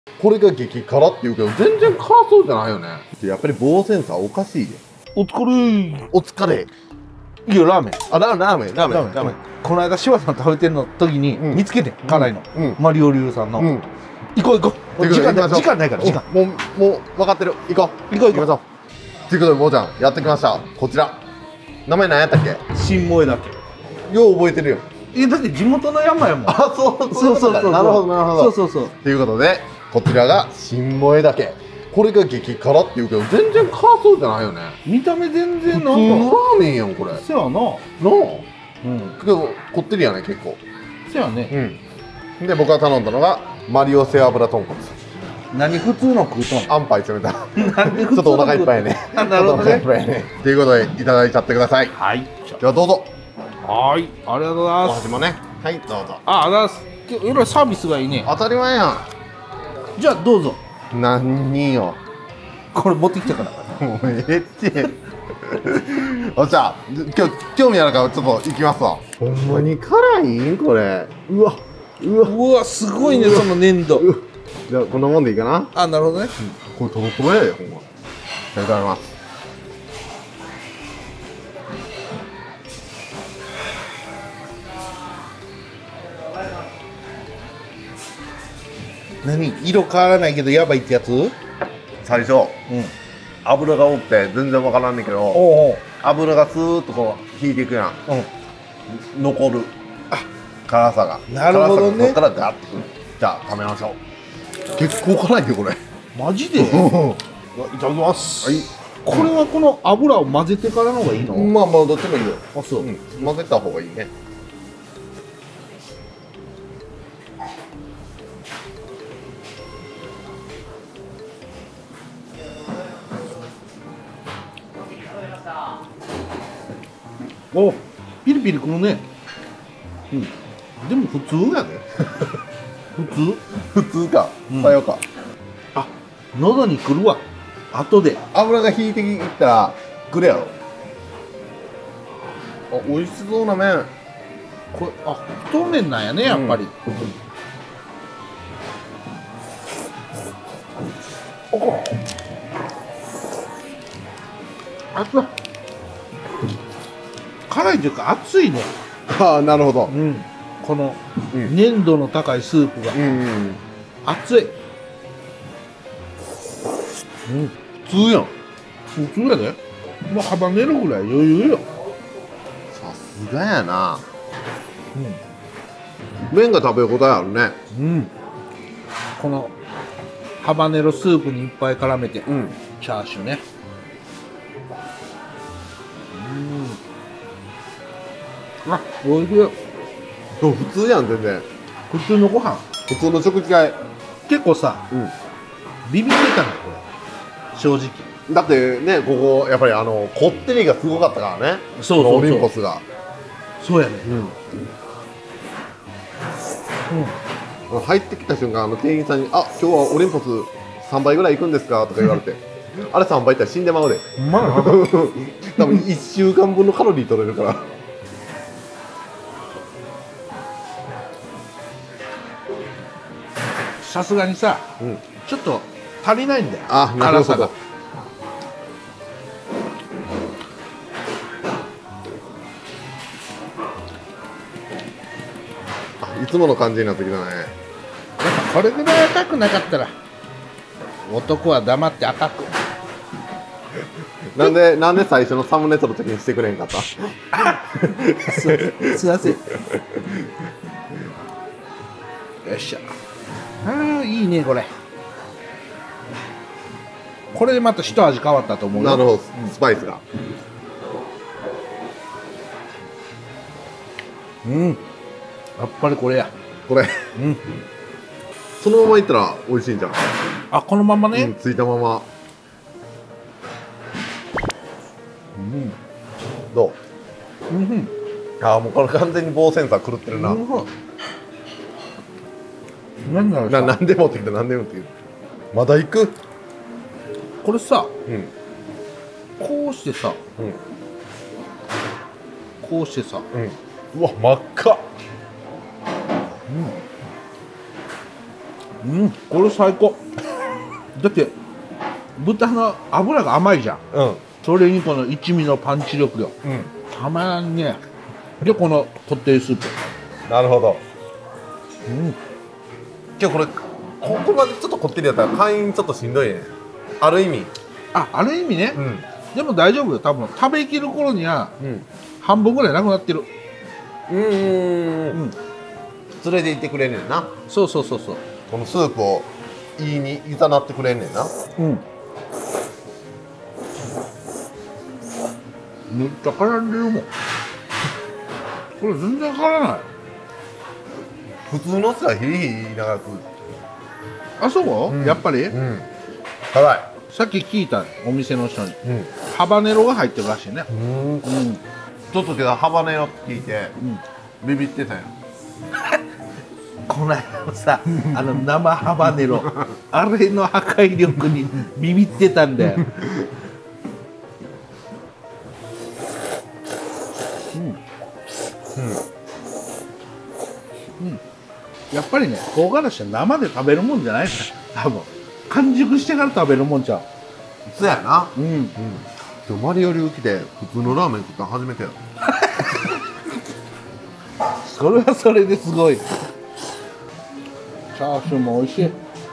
これが激辛って言うけど全然辛そうじゃないよね。やっぱり棒センサーおかしいよ。 お疲れ。 お疲れ。 いいよ、ラーメン。 あ、ラーメン。 この間柴さん食べてんの時に見つけて、辛いの、マリオ流さんの。行こう時間ないから。 もう分かってる。行こう。行きましょう。ということで坊ちゃんやってきました。こちら名前何やったっけ？ 新萌えだけ。 よう覚えてるよ。 だって地元の山やもん。 あ、そう。なるほど。そう。ということでこちらが新萌え岳。これが激辛って言うけど全然辛そうじゃないよね。 見た目全然なんか普通のラーメンやんこれ。 せやな。 けどこってりやね結構。 せやね。 で僕が頼んだのがマリオ背脂豚骨。 何普通の食うとん？ あんぱい詰めた。 ちちょっとお腹いっぱいやね。 なるほどね。 ということでいただいちゃってください。 はい。 ではどうぞ。 はい、ありがとうございます。 お味もね。はい、どうぞ。 ありがとうございます。今日いろいろサービスがいいね。 当たり前やじゃあどうぞ。 ん。何よ。 これ持ってきたから。 もうええって。おっしゃ、今日興味あるからちょっと行きますわ。ほんまに辛いんこれ。うわ、 すごいね、その粘土。 じゃあこんなもんでいいかな。 あ、なるほどね。 これトロトロやでほんま。いただきます。 何？色変わらないけどやばいってやつ？ 最初、油が多くて全然わからんねんけど、油がスーッとこう引いていくやん。残る辛さが。 なるほどね。 そっからガッてくる。じゃあ食べましょう。結構辛いよこれ。 マジで？いただきます。はい。これはこの油を混ぜてからの方がいいの？ まあどっちもいいよ。 あ、そう。 混ぜた方がいいね。 お、ピリピリくるね。でも普通やで。普通か。さようか。 あ、喉にくるわ。後で油が引いていったらくるやろ。あ、美味しそうな麺。 これ、太麺なんやね、やっぱり。熱い。辛いというか熱いね。 ああ、なるほど。 この粘度の高いスープが熱い。 普通やん。 普通やで。もうハバネロぐらい余裕よ。 さすがやな。麺が食べ応えあるね。 このハバネロスープにいっぱい絡めて、チャーシューね。あ、おいしい。 普通やん全然。 普通のご飯。 普通の食事会。 結構さ、ビビってたのこれ。正直。 だってね、ここやっぱりこってりがすごかったからね。 そうオリンポスが。 そうやね。 入ってきた瞬間店員さんに「あ、今日はオリンポス3倍ぐらい行くんですか?」とか言われてあれ3倍いったら死んでまうで。多分1週間分のカロリー取れるから。 さすがにさ、ちょっと足りないんだよ。 あ、なるほど。いつもの感じになってきたね。 これぐらい赤くなかったら男は黙って赤く。 なんで最初のサムネ撮る時にしてくれんかった。 すいません。よっしゃ。いいねこれ。これでまた一味変わったと思うよ。 なるほど、スパイスが。 やっぱりこれや。 これ。そのままいったら美味しいんじゃん。 あ、このままね。 ついたまま。どう？ああ、もうこれ完全に棒センサー狂ってるな。 なんだろう。 なんで持ってきた、なんで持ってきた。まだ行く？ これさ、こうしてさ、こうしてさ、 うわ、真っ赤。 これ最高。だって豚の脂が甘いじゃん。それにこの一味のパンチ力よ。たまらんね。でこのこってりスープ。 なるほど。今日これここまでちょっとこってりやったら会員ちょっとしんどいね。ある意味。 ある意味ね。でも大丈夫よ。多分食べきる頃には半分ぐらいなくなってる。 連れて行ってくれんねんな。 そう。 このスープをいいにいざなってくれんねんな。 めっちゃ絡んでるもん。これ全然絡ない。 普通のさ、ヒリヒリ言いながら食う。 あそこ、やっぱり、 辛い。 さっき聞いたお店の人に、ハバネロが入ってるらしいね。 ちょっとけどハバネロって聞いて、ビビってたよ。 この間のさ、生ハバネロあれの破壊力にビビってたんだよ。やっぱりね、唐辛子は生で食べるもんじゃないです多分完熟してから食べるもんちゃう。 そうやな。マリオ流来て普通のラーメン食ったの初めてや。 それはそれですごい。チャーシューも美味しい。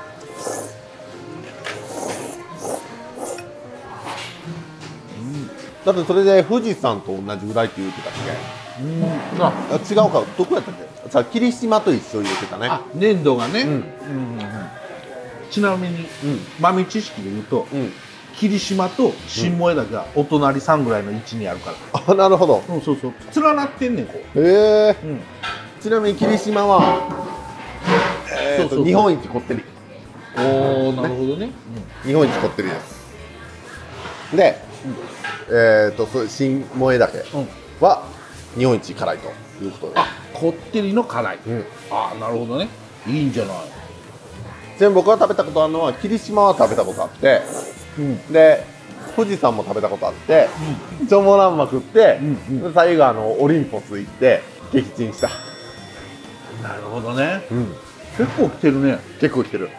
だってそれで富士山と同じぐらいって言ってたっけ？違うか、どこやったっけ？さあ霧島と一緒言ってたね。 粘土がね。ちなみに豆知識で言うと、霧島と新萌岳がお隣さんぐらいの位置にあるから。 なるほど。 そう連なってんねんこう。 ちなみに霧島は日本一こってり。 おお、なるほどね。 日本一こってりです。で、新萌岳は日本一辛いということで。 こってりの辛い。なるほどね。いいんじゃない。 ちなみに僕が食べたことあるのは霧島は食べたことあって、で富士山も食べたことあって、チョモランマ食って、最後オリンポス行って撃沈した。 なるほどね。結構来てるね。 結構来てる。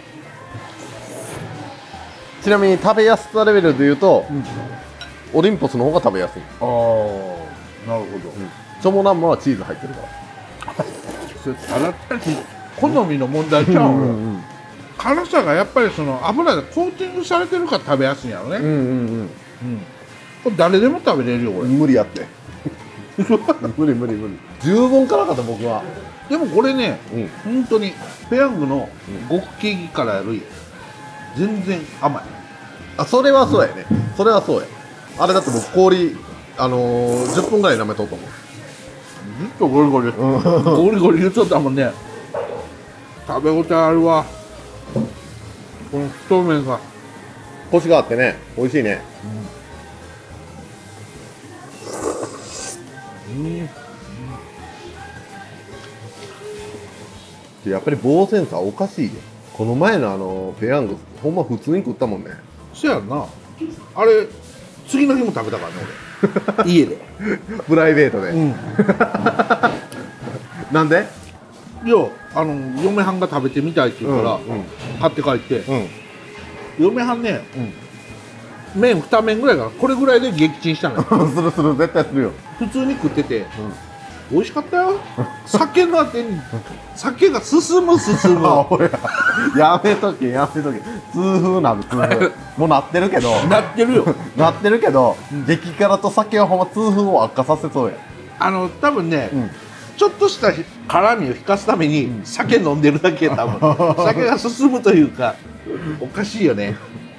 ちなみに食べやすさレベルで言うと、オリンポスの方が食べやすい。 ああ、なるほど。 チョモランマはチーズ入ってるから。 それただ単に好みの問題ちゃうの。辛さがやっぱりその油でコーティングされてるから食べやすいんやろね。これ誰でも食べれるよこれ。 無理やって。無理。十分辛かった僕は。 でもこれね、本当にペヤングの極ケギ辛より全然甘い。 それはそうやね。それはそうや。あれだって僕氷10分ぐらい舐めとうと思う。 ずっとゴリゴリゴリゴリ言っとったもんね。食べ応えあるわ。この太麺がコシがあってね、美味しいね。やっぱり棒センサーおかしいよ。この前のペヤングほんま普通に食ったもんね。 そやんな。あれ次の日も食べたからね俺。家でプライベートで。なんで？ いや嫁はんが食べてみたいって言うから買って帰って、嫁はんね、麺2麺ぐらいからこれぐらいで撃沈したのよ。 する絶対するよ。 普通に食ってて、美味しかったよ。酒のあてに酒が進むやめとけ痛風なる痛風もうなってるけどなってるよ。 なってるけど、激辛と酒はほんま痛風を悪化させそうや。 多分ね、ちょっとした辛みを引かすために酒飲んでるだけ。多分酒が進むというかおかしいよね。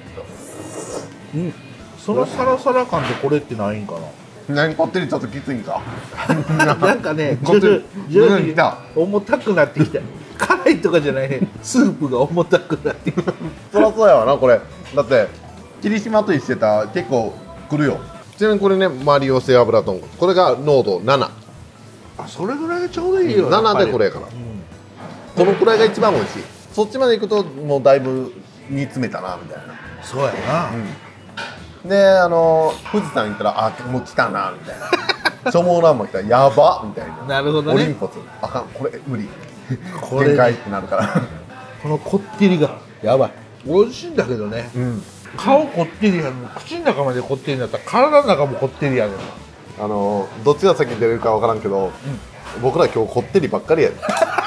そのサラサラ感でこれってないんかな。 何こってりちょっときついんか。 なんかね、徐々に重たくなってきた。辛いとかじゃないね。スープが重たくなってきた。 そりゃそうやわなこれ。だって霧島と一緒してた結構くるよ。ちなみにこれね、マリオ製油豚骨、これが濃度7。 それぐらいがちょうどいいよ。 7でこれやから、このくらいが一番美味しい。そっちまで行くともうだいぶ煮詰めたなみたいな。 そうやな。 で富士山行ったらもう来たなみたいな。チョモランマ来たらやばみたいな。 なるほどね。 オリンポスあかんこれ無理。 これ限界ってなるから。 このこってりがやばい。美味しいんだけどね、顔こってりやのに口の中までこってりになったら体の中もこってりやねん。 どっちが先に出るかわからんけど、僕ら今日こってりばっかりやで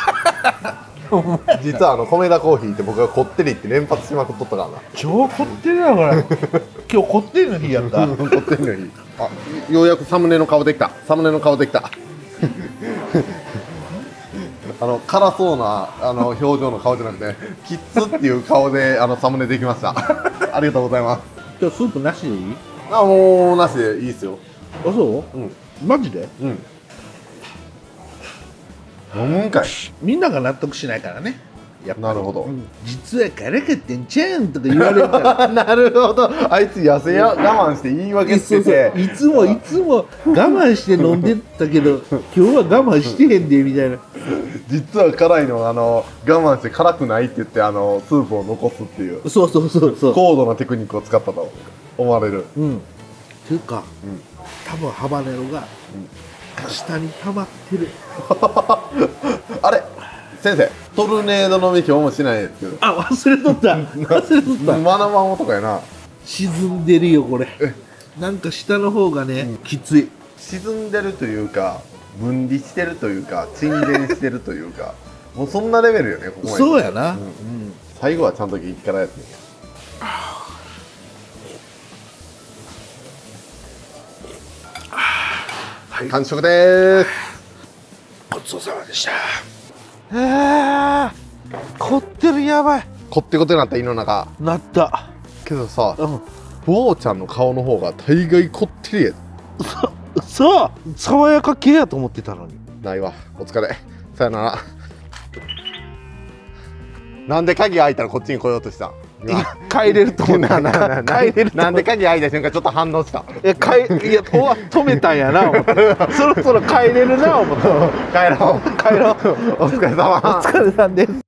実は米田コーヒーって僕がこってりって連発しまくっとったからな。 超こってりだから今日こってりの日やったこってりの日。あ、ようやくサムネの顔できた。サムネの顔できた辛そうな表情の顔じゃなくてキッズっていう顔でサムネできましたありがとうございます。 今日スープなしでいい？ あ、もうなしでいいっすよ。 あ、そう？マジで？ 飲むんかい。 みんなが納得しないからね。やっぱなるほど、 実は辛かってんちゃうんとか言われるからなるほど。あいつ痩せ我慢して言い訳してて、 いつも我慢して飲んでたけど今日は我慢してへんでみたいな。 実は辛いの我慢して辛くないって言ってスープを残すっていうそう高度なテクニックを使ったと思われる。 っていうか、多分ハバネロが下に溜まってるあれ先生、トルネード飲み今日もしないですけど。 あ、忘れとったマナマン男やな。 沈んでるよこれ。なんか下の方がね、きつい。 沈んでるというか分離してるというか沈殿してるというかもうそんなレベルよね、ここまで。 そうやな、 最後はちゃんと激辛やつね。はい、完食でーす。 ごちそうさまでした。こってる、やばい。 こってこてなった胃の中。 なったけどさ、坊ちゃんの顔の方が大概こってりや。 そう、爽やか系やと思ってたのに。 ないわ、お疲れ、さよなら。なんで鍵開いたらこっちに来ようとしたん？ 帰れると思った。帰れる。 なんで鍵開いた瞬間ちょっと反応した。 いや止めたんやな思って。そろそろ帰れるな思って。 帰ろう。 帰ろう。 お疲れ様。 お疲れさんです。